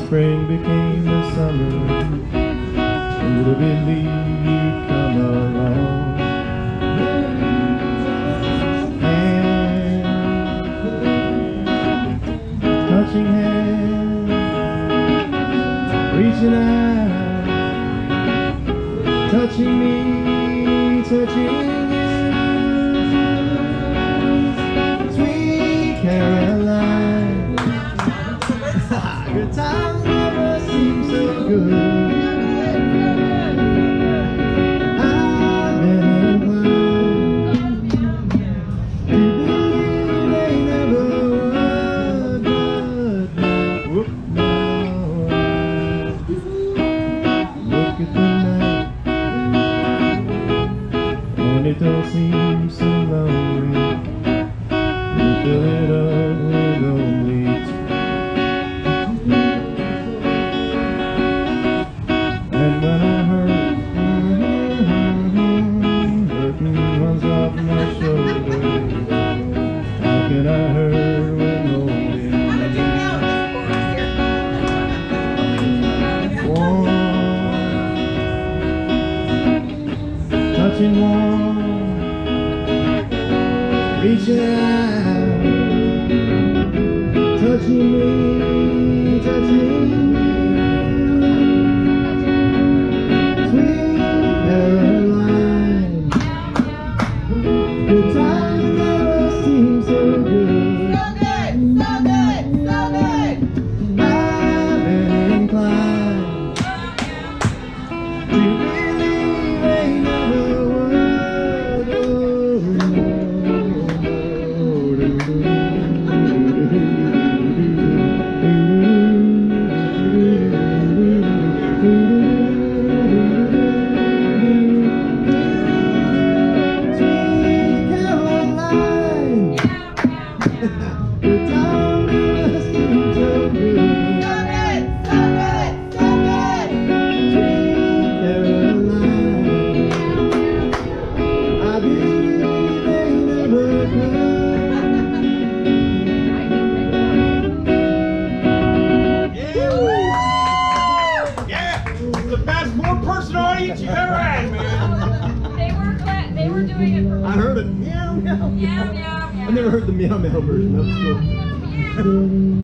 spring became the summer, who'd have believed you'd come along? Hands, touching hands, reaching out, touching me, touching you. Sweet Caroline, good times never seem so good. I've been inclined to believe they never would, but whoop, now look at the night, and it don't seem so lonely. You fill it up with only two. And when I hurt, hurting runs off my shoulder. How can I hurt when holding warm, touching warm, reaching out, touching me, touching you. Sweet Caroline, good times never seem so good. So good, so good, so good. I've been inclined to believe they never would. The best one-person audience you've ever had, man. They were doing it for I heard a meow meow. meow, meow, meow. I never heard the meow meow version. That's cool.